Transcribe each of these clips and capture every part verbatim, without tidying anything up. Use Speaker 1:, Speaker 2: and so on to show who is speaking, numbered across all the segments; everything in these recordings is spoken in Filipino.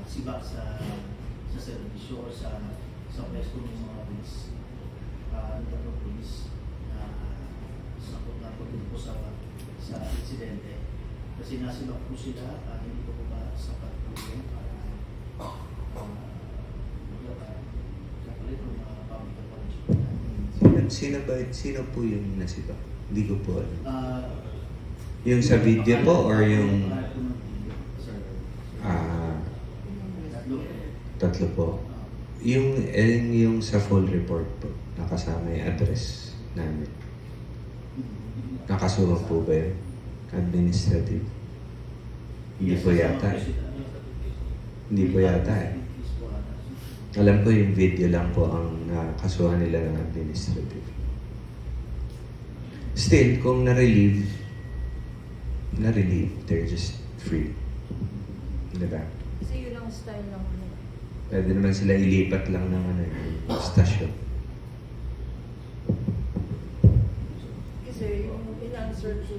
Speaker 1: sibak sa sa servisyo or sa sa pwesto ng mga police. Uh, ng tatlong police na sakot na po po sa sa insidente. Kasi nasibak po sila, uh, hindi po po ba sapat po yun para uh, kapalit po mga public apology.
Speaker 2: Sino, sino ba, sino po yung nasibak? Hindi ko po alam.
Speaker 1: Uh,
Speaker 2: yung sa video po or yung...
Speaker 1: Ah,
Speaker 2: tatlo po. Yung, yung, yung sa full report po, nakasama yung address namin. Nakasuha po ba yun? Administrative? Hindi po yata eh. Hindi po yata eh. Alam ko yung video lang po ang nakasuha nila ng administrative. Still, kung na-relieve, na-relieve, they're just free. Diba?
Speaker 3: Kasi yun ang style ng ano.
Speaker 2: Pwede naman sila ilipat lang ng ano, yung stasyon.
Speaker 3: Kasi yung in-answer to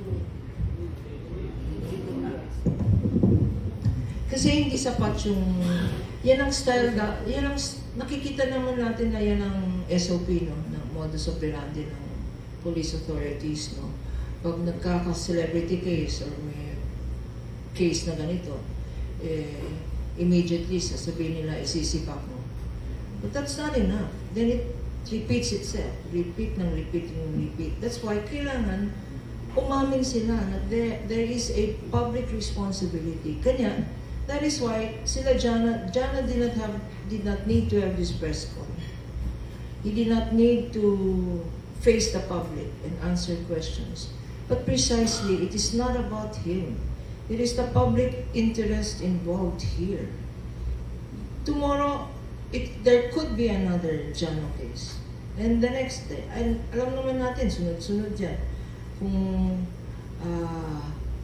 Speaker 3: kasi hindi sapat yung yan ang style na, yan ang nakikita naman natin na yan ang S O P, no, ng modus operandi ng police authorities, no. Pag nagkaka-celebrity case or may case na ganito, eh, immediately sasabihin nila isisipak mo. But that's not enough. Then it repeats itself. Repeat ng repeat ng repeat. That's why kailangan umamin sila na there, there is a public responsibility. Kanya, that is why sila Jana, Jana did not have, did not need to have this press call. He did not need to face the public and answer questions. But precisely, it is not about him. It is the public interest involved here. Tomorrow, it, there could be another Jano case. And the next day, and alam naman natin, sunod-sunod yan. Kung uh,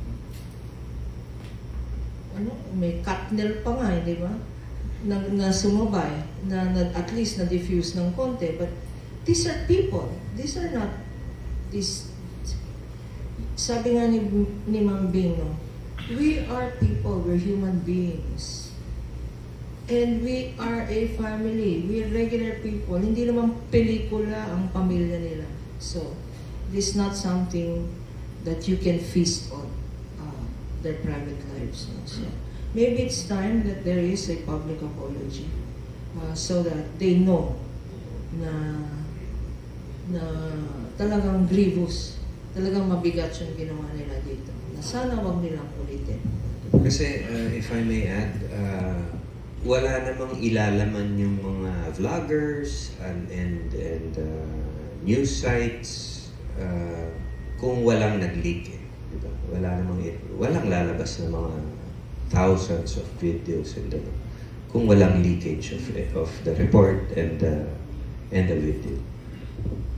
Speaker 3: ano, may Katnel pa nga, di ba? Na, na sumabay, na, na at least na-diffuse ng konti. But these are people. These are not, these, sabi nga ni, ni Ma'am Bing, no? We are people, we're human beings. And we are a family. We are regular people. Hindi naman pelikula ang pamilya nila. So, it is not something that you can feast on uh, their private lives. No? So, maybe it's time that there is a public apology uh, so that they know na na talagang grievous, talagang mabigat yung ginawa nila dito. Na sana wag nilang ulitin.
Speaker 2: Kasi, uh, if I may add, uh, wala namang ilalaman yung mga vloggers and and, and uh, news sites uh, kung walang nag-leak eh. Diba? Wala namang, walang lalabas ng mga thousands of videos and uh, kung walang leakage of, of the report and, uh, and the video.